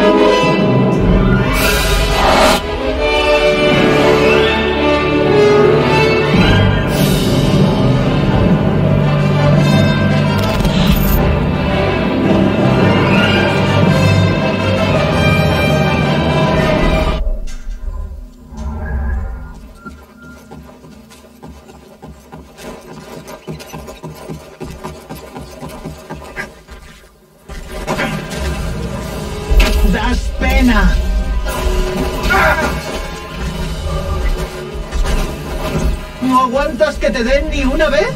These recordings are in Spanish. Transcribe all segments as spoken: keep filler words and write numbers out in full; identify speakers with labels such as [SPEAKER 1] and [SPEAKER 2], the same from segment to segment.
[SPEAKER 1] Das pena. ¿No aguantas que te den ni una vez?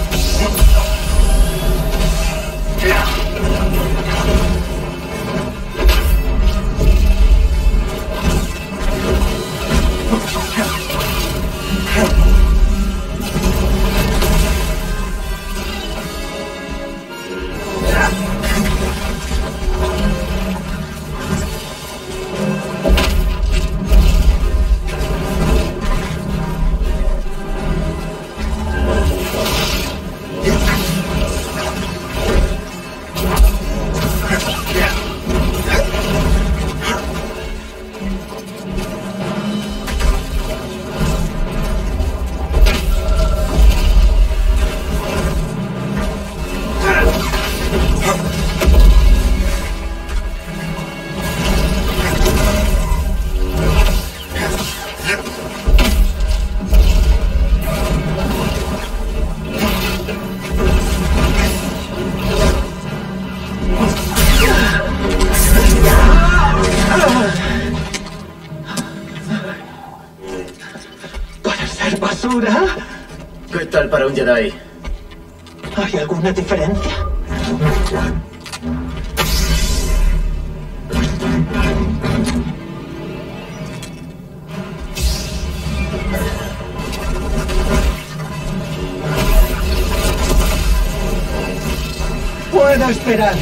[SPEAKER 1] ¿Basura?
[SPEAKER 2] ¿Qué tal para un Jedi?
[SPEAKER 1] ¿Hay alguna diferencia? Puedo esperar.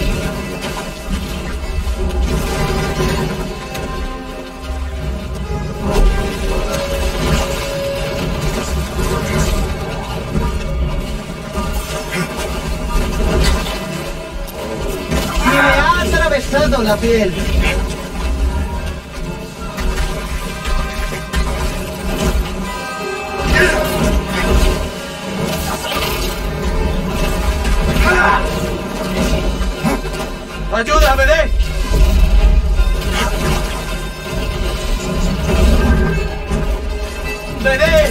[SPEAKER 1] Atravesado la piel.
[SPEAKER 2] ¡Ayuda, B D! ¡B D!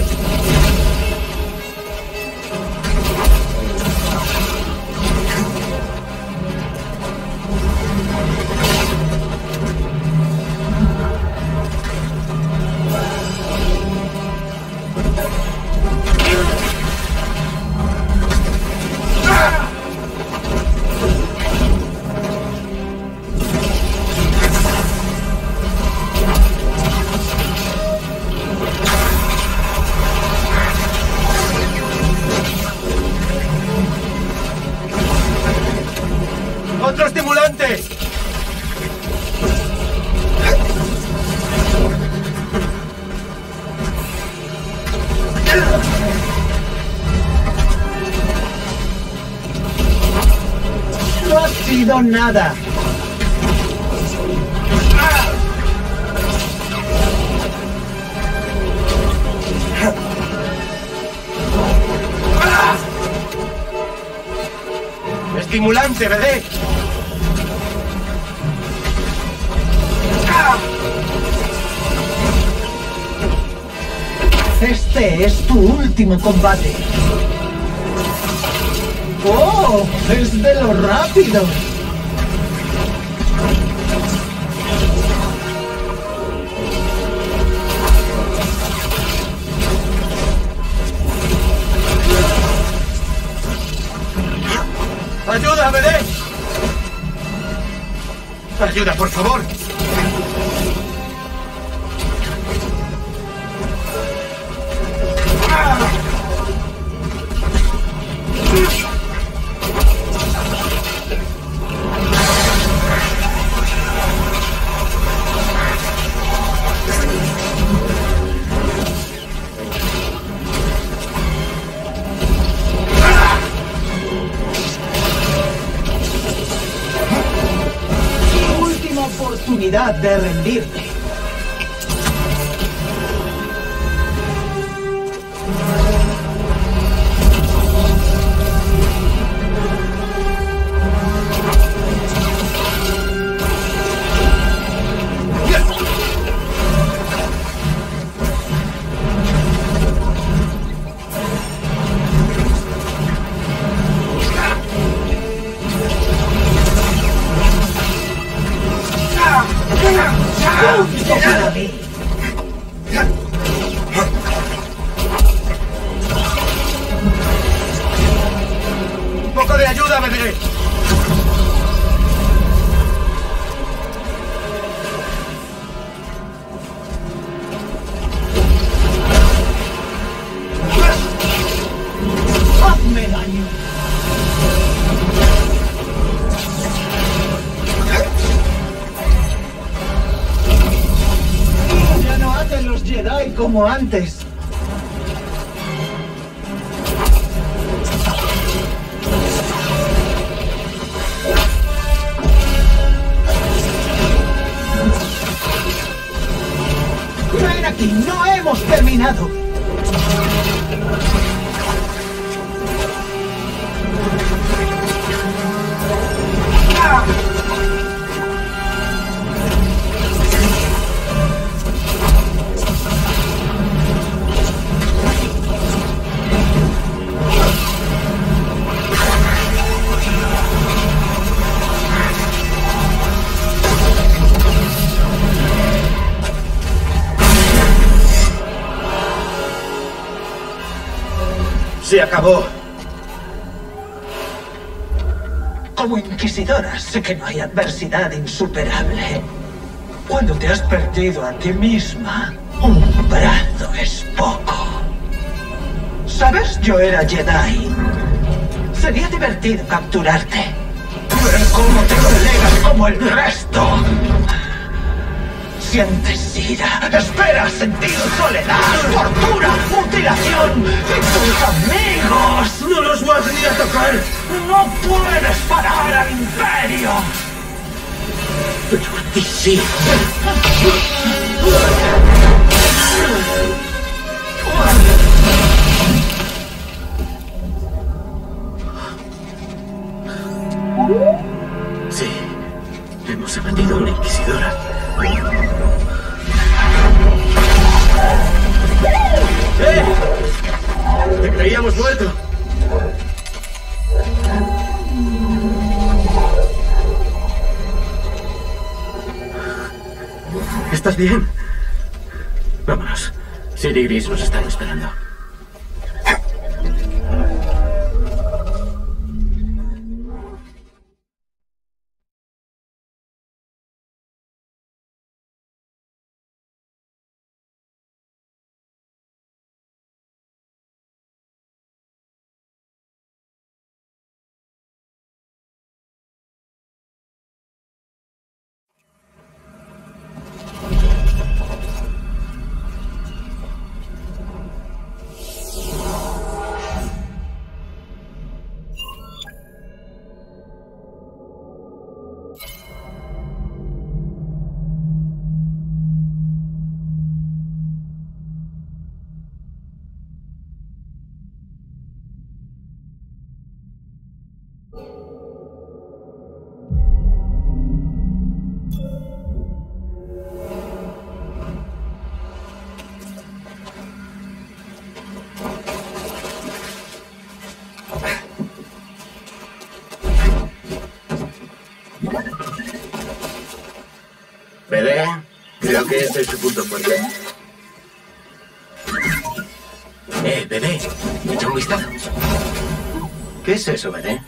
[SPEAKER 2] ¡Otro estimulante!
[SPEAKER 1] No ha sido nada.
[SPEAKER 2] ¡Estimulante, B D!
[SPEAKER 1] Este es tu último combate. ¡Oh! ¡Es de lo rápido!
[SPEAKER 2] ¡Ayuda, B D! ¡Ayuda, por favor!
[SPEAKER 1] oportunidad de rendirte.
[SPEAKER 2] ¡Un poco de ayuda, bebé!
[SPEAKER 1] ¡Hazme daño! Ya no hacen los Jedi como antes. ¡Ven aquí! ¡No hemos terminado!
[SPEAKER 2] ¡Se acabó!
[SPEAKER 1] Como inquisidora, sé que no hay adversidad insuperable. Cuando te has perdido a ti misma, un brazo es poco. ¿Sabes? Yo era Jedi. Sería divertido capturarte. Ver cómo te doblegas como el resto. Sientes ira, esperas sentir soledad, tortura, mutilación. Y tus amigos
[SPEAKER 2] ¡No los vas ni a tocar!
[SPEAKER 1] no puedes parar al imperio.
[SPEAKER 2] Pero a ti sí. Sí, hemos abatido a una inquisidora. ¡Eh! ¡Te creíamos muerto! ¿Estás bien? Vámonos. Sid y Gris nos están esperando. ¿Bebé? Creo que ese es su punto fuerte. Eh, bebé, echa un vistazo. ¿Qué es eso, bebé?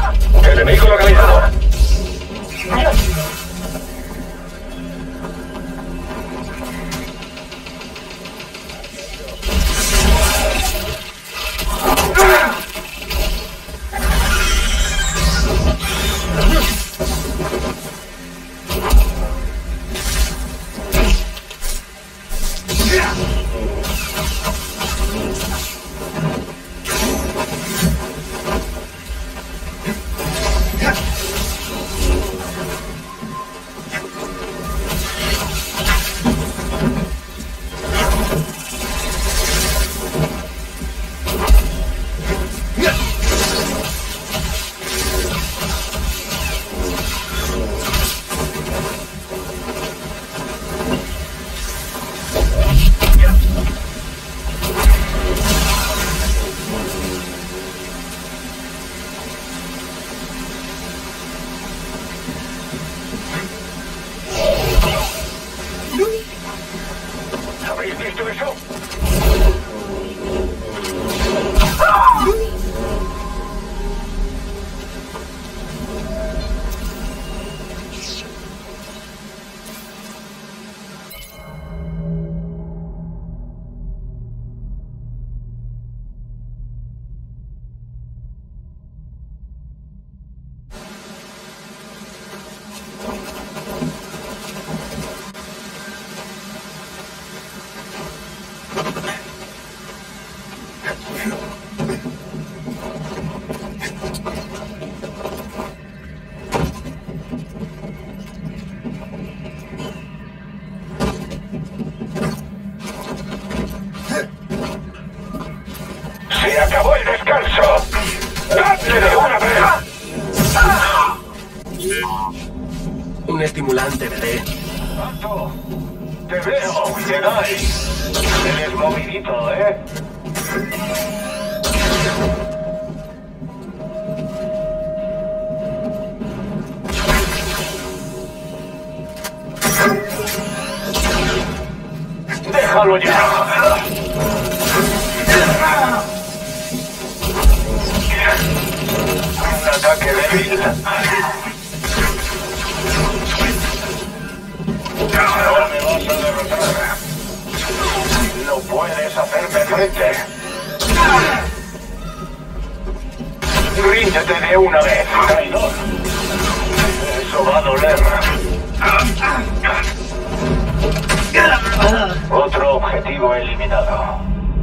[SPEAKER 3] Enemigo localizado. ¿Habéis visto eso? ¡Se acabó el descanso! ¡Dadle de una vez!
[SPEAKER 2] Un estimulante, bebé.
[SPEAKER 3] ¡Alto! ¡Te veo, Jedi! Eres movidito, ¿eh? ¡Déjalo ya! Un ataque débil. Ahora me vas a derrotar. No puedes hacerme frente. Ríndete de una vez, traidor. Eso va a doler. Otro objetivo eliminado.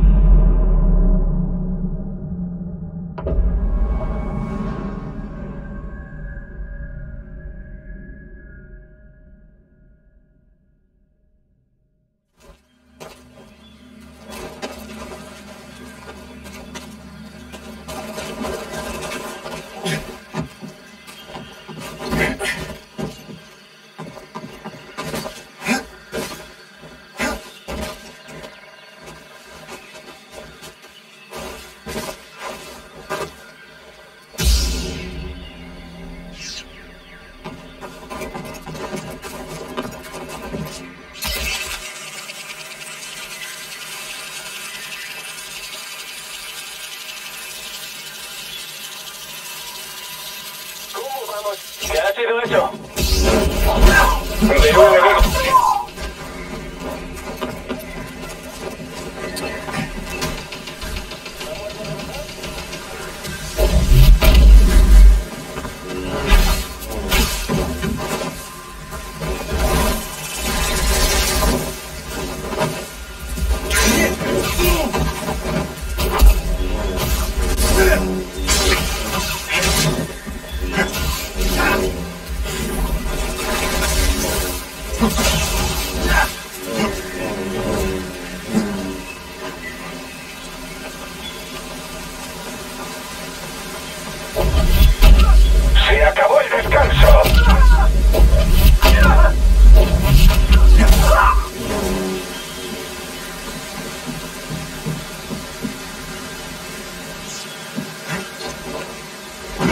[SPEAKER 3] ¿Qué ha sido eso? Veo enemigo. ¡Se acabó el descanso!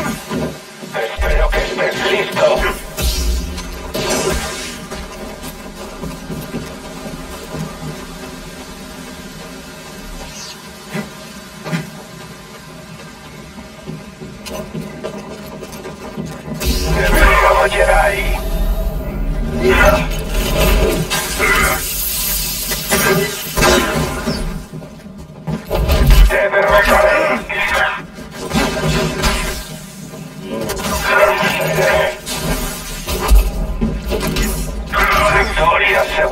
[SPEAKER 3] Espero que estés listo.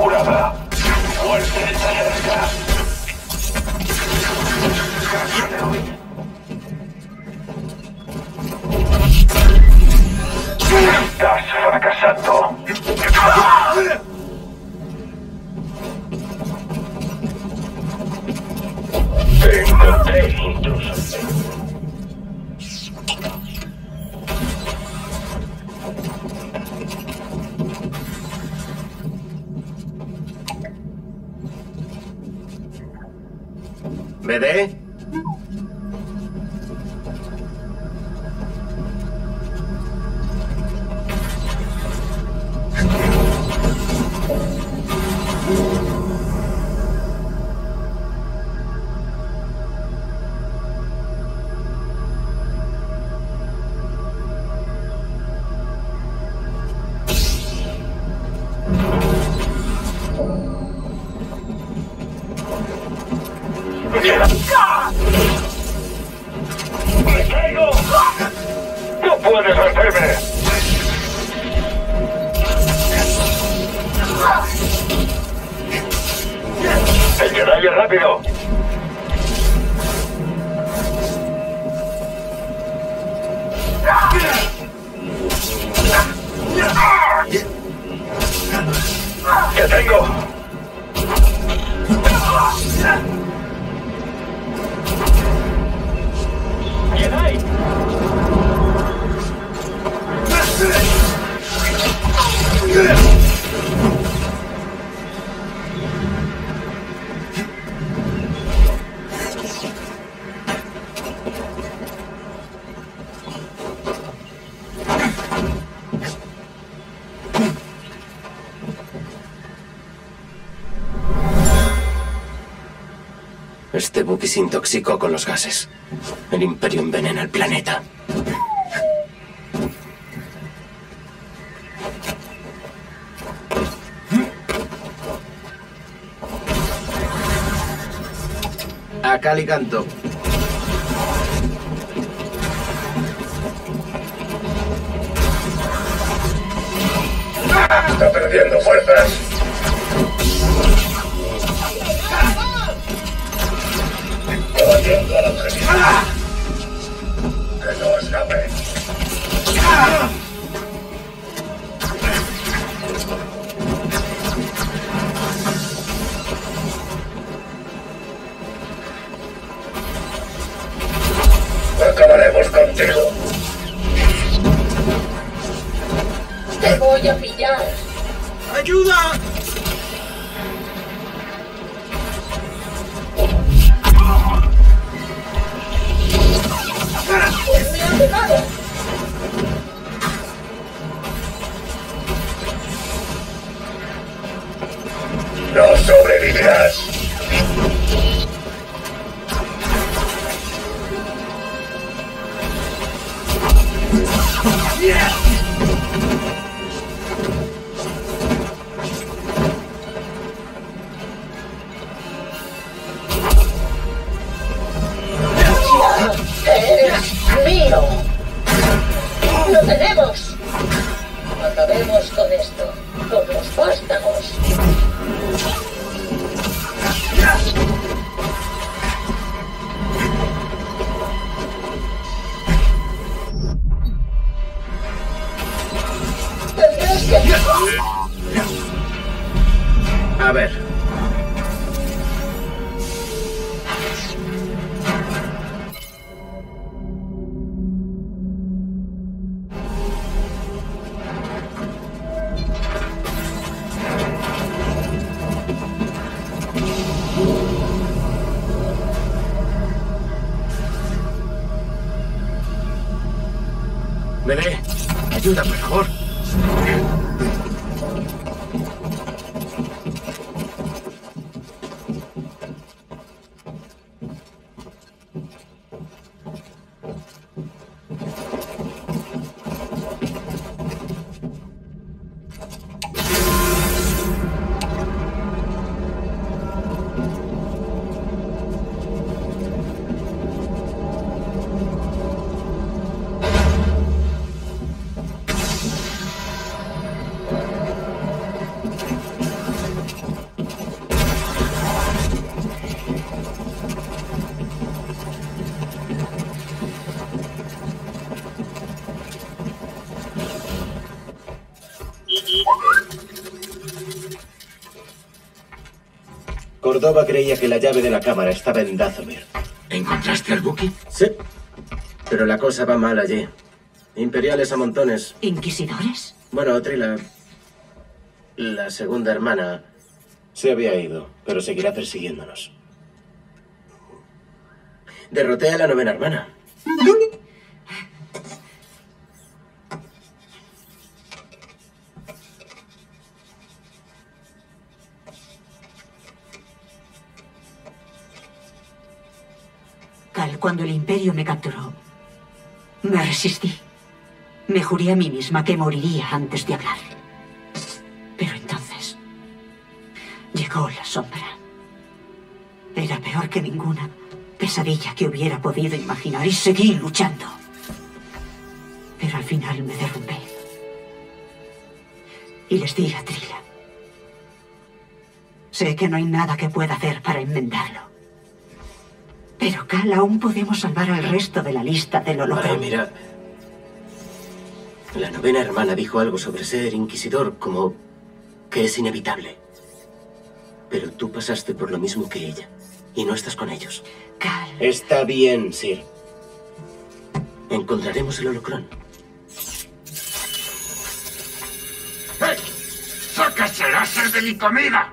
[SPEAKER 3] asegurada. Muerte cerca. Estás fracasando. Te encontré, intruso.
[SPEAKER 2] ¿B D?
[SPEAKER 3] ¡Me caigo! ¡No puedes vencerme! ¡El Jedi es rápido! ¡Que tengo! ¡Jedi!
[SPEAKER 2] Este buque se intoxicó con los gases. El Imperio envenena el planeta. A cal y canto.
[SPEAKER 3] Está perdiendo fuerzas. Oyendo al objetivo. Que no escape. Acabaremos contigo.
[SPEAKER 4] Te voy a pillar.
[SPEAKER 2] ¡Ayuda!
[SPEAKER 4] Pues me ha pegado.
[SPEAKER 3] No sobrevivirás.
[SPEAKER 4] Eres mío. Lo tenemos. Acabemos con esto. Con los vástagos. Tendrás que...
[SPEAKER 2] A ver. B D, ayuda, por favor. Córdoba creía que la llave de la cámara estaba en Dathomir.
[SPEAKER 5] ¿Encontraste al Buki?
[SPEAKER 2] Sí, pero la cosa va mal allí. Imperiales a montones.
[SPEAKER 6] ¿Inquisidores?
[SPEAKER 2] Bueno, Trila, la segunda hermana, se había ido, pero seguirá persiguiéndonos. Derroté a la novena hermana.
[SPEAKER 6] Cal, cuando el Imperio me capturó, me resistí. Me juré a mí misma que moriría antes de hablar. Pero entonces llegó la sombra. Era peor que ninguna pesadilla que hubiera podido imaginar y seguí luchando. Pero al final me derrumbé. Y les di a Trila. Sé que no hay nada que pueda hacer para enmendarlo. Pero, Cal, aún podemos salvar al resto de la lista del holocron.
[SPEAKER 2] Vale, mira. La novena hermana dijo algo sobre ser inquisidor, como que es inevitable. Pero tú pasaste por lo mismo que ella. Y no estás con ellos.
[SPEAKER 6] Cal.
[SPEAKER 2] Está bien, Sir. Encontraremos el holocron.
[SPEAKER 5] ¡Hey! ¡Sáquese láser de mi comida!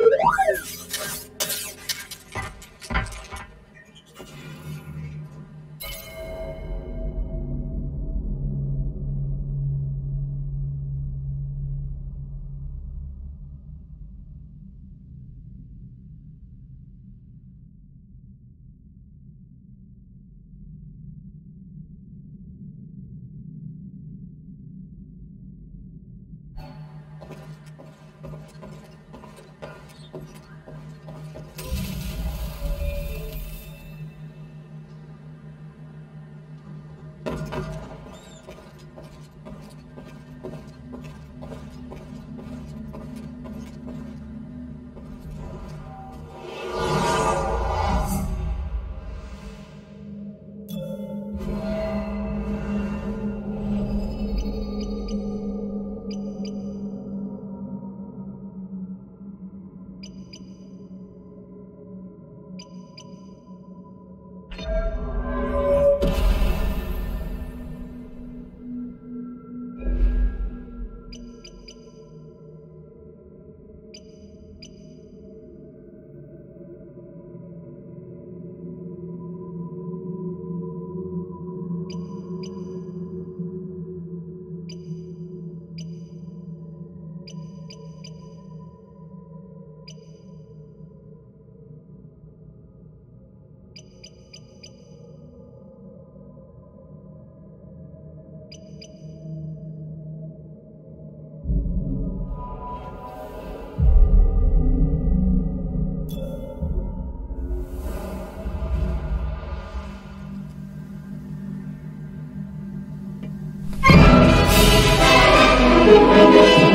[SPEAKER 4] Thank you.